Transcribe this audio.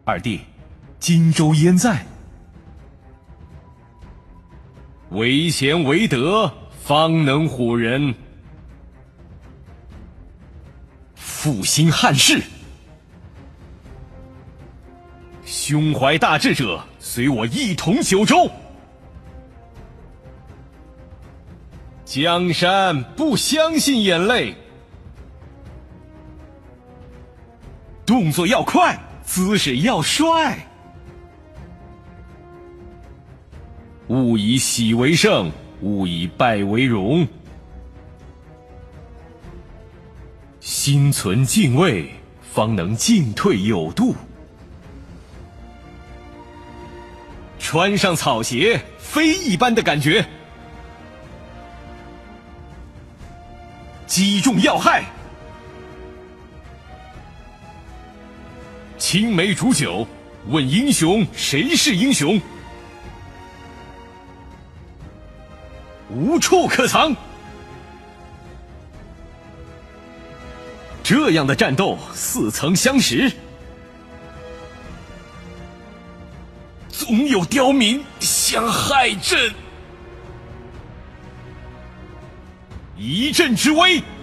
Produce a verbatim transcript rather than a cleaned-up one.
二弟，荆州焉在？ 为贤为德，方能唬人。 复兴汉室。 胸怀大志者，随我一同九州。江山不相信眼泪， 动作要快，姿势要帅。 勿以喜为胜，勿以败为荣。 心存敬畏，方能进退有度。 穿上草鞋，飞一般的感觉。 击中要害。 青梅煮酒，问英雄谁是英雄？无处可藏。这样的战斗似曾相识，总有刁民想害朕。一阵之威，